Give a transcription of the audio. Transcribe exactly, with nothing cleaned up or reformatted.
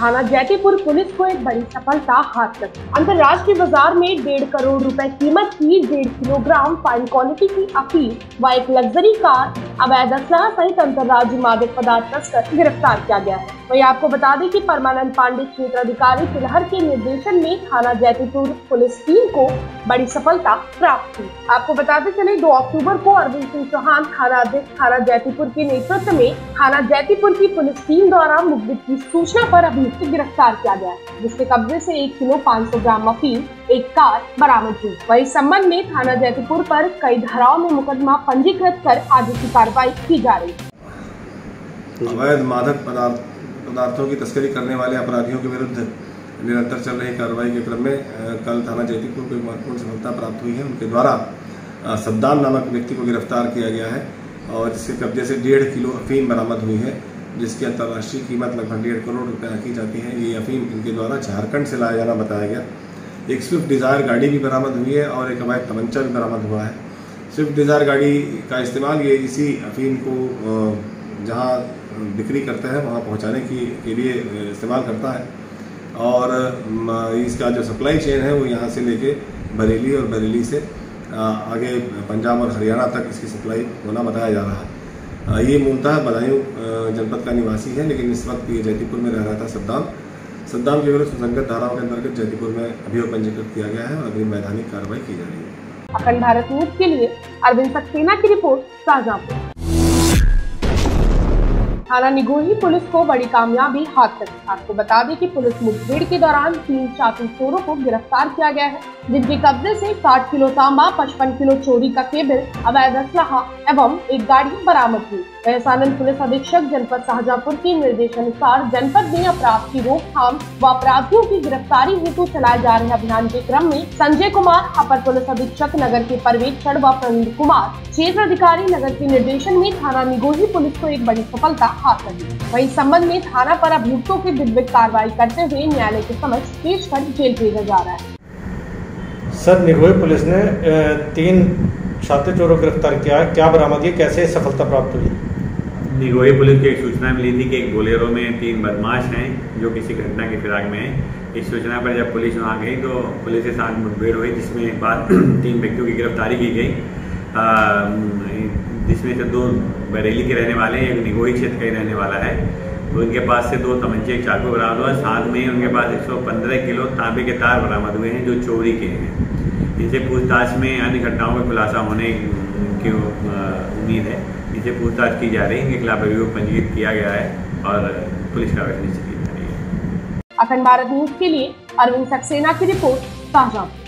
थाना जैतीपुर पुलिस को एक बड़ी सफलता हाथ लगी। अंतर्राष्ट्रीय बाजार में डेढ़ करोड़ रुपए कीमत की डेढ़ किलोग्राम फाइन क्वालिटी की अफीम व एक लग्जरी कार, अवैध असलाह सहित अंतर्राज्यीय मादक पदार्थ तस्कर गिरफ्तार किया गया है। वही आपको बता दें कि परमानंद पांडे क्षेत्र अधिकारी तिलहर के निर्देशन में थाना जैतीपुर पुलिस टीम को बड़ी सफलता प्राप्त हुई। आपको बताते चले दो अक्टूबर को अरविंद सिंह चौहान थाना अध्यक्ष थाना जैतीपुर के नेतृत्व में थाना जैतीपुर की पुलिस टीम द्वारा मुखबिर की सूचना पर अभियुक्त गिरफ्तार किया गया, जिसके कब्जे से एक किलो पाँच सौ ग्राम अफीम, एक कार बरामद हुई। वही संबंध में थाना जैतीपुर पर कई धाराओं में मुकदमा पंजीकृत कर आगे की कार्रवाई की जा रही है। अवैध मादक पदार्थ पदार्थों की तस्करी करने वाले अपराधियों के विरुद्ध निरंतर चल रही कार्रवाई के क्रम में कल थाना जैतीपुर को एक महत्वपूर्ण सफलता प्राप्त हुई है। उनके द्वारा सद्दाम नामक व्यक्ति को गिरफ्तार किया गया है और जिसके कब्जे से डेढ़ किलो अफीम बरामद हुई है, जिसकी अंतर्राष्ट्रीय कीमत लगभग डेढ़ करोड़ रुपए आंकी जाती है। ये अफीम इनके द्वारा झारखंड से लाया जाना बताया गया। एक स्विफ्ट डिज़ायर गाड़ी भी बरामद हुई है और एक अवैध तमंचा भी बरामद हुआ है। स्विफ्ट डिज़ायर गाड़ी का इस्तेमाल ये इसी अफीम को जहाँ बिक्री करते हैं वहाँ पहुँचाने की के लिए इस्तेमाल करता है और इसका जो सप्लाई चेन है वो यहाँ से लेके बरेली और बरेली से आगे पंजाब और हरियाणा तक इसकी सप्लाई होना बताया जा रहा है। ये मूलतः बदायूं जनपद का निवासी है, लेकिन इस वक्त ये जैतीपुर में रह रहा था। सद्दाम सद्दाम के विरुद्ध सुसंगत धाराओं के अंतर्गत जैतीपुर में अभियोग पंजीकृत किया गया है और अभी वैधानिक कार्रवाई की जा रही है। अखंड भारत न्यूज के लिए अरविंद सक्सेना की रिपोर्ट, शाहजहांपुर। थाना निगोही पुलिस को बड़ी कामयाबी हाथ लगी। आपको बता दें कि पुलिस मुठभेड़ के दौरान तीन शातिर चोरों को गिरफ्तार किया गया है, जिनके कब्जे से साठ किलो तांबा, पचपन किलो चोरी का केबल, अवैध असलाहा एवं एक गाड़ी बरामद हुई। वैसानंद पुलिस अधीक्षक जनपद शाहजहांपुर के निर्देशानुसार जनपद में अपराध की रोकथाम व अपराधियों की गिरफ्तारी हेतु चलाए जा रहे अभियान के क्रम में संजय कुमार अपर पुलिस अधीक्षक नगर के पर्यवेक्षण व प्रवीण कुमार क्षेत्र अधिकारी नगर के निर्देशन में थाना निगोही पुलिस को एक बड़ी सफलता हाथ लगी। वहीं संबंध में थाना पर अभियुक्तों की विधिवत कार्रवाई करते हुए न्यायालय के समक्ष पेश कर जेल भेजा जा रहा है। सर, निगोही पुलिस ने तीन शातिर चोरों को गिरफ्तार किया है, क्या बरामदगी, कैसे सफलता प्राप्त हुई? निगोही पुलिस को एक सूचना मिली थी कि एक बोलेरो में तीन बदमाश हैं जो किसी घटना की फिराक में हैं। इस सूचना पर जब पुलिस वहाँ गई तो पुलिस के साथ मुठभेड़ हुई, जिसमें बाद तीन व्यक्तियों की गिरफ्तारी की गई, जिसमें से दो बरेली के रहने वाले हैं, एक निगोही क्षेत्र का ही रहने वाला है। तो उनके पास से दो तमंचे, एक चाकू बरामद हुआ। साथ में उनके पास एक सौ पंद्रह किलो तांबे के तार बरामद हुए हैं जो चोरी के हैं। इनसे पूछताछ में अन्य घटनाओं का खुलासा होने की उम्मीद है। इनसे पूछताछ की जा रही है, इनके खिलाफ अभियोग पंजीकृत किया गया है और पुलिस कार्रवाई निश्चित की जा रही है। अखंड भारत न्यूज के लिए अरविंद सक्सेना की रिपोर्ट, शाहजहांपुर।